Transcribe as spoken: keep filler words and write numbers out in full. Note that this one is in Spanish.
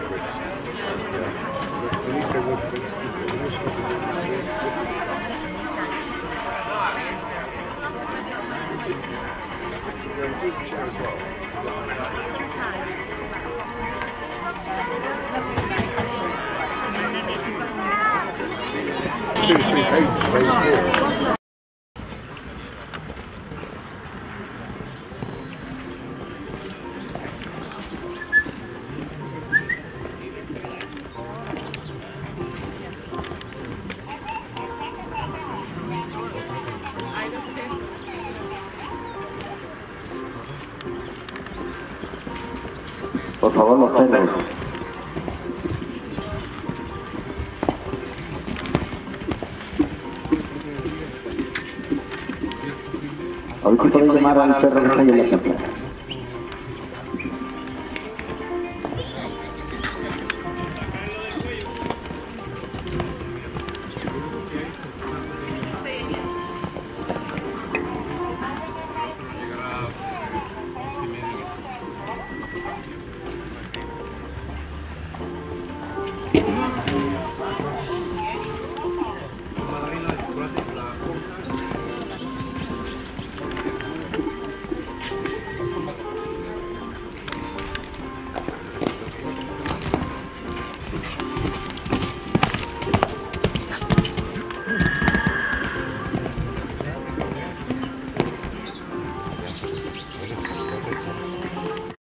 Two, three, eight, very good. Por favor, los perros. A ver si podéis llamar al perro que está ahí en la plaza.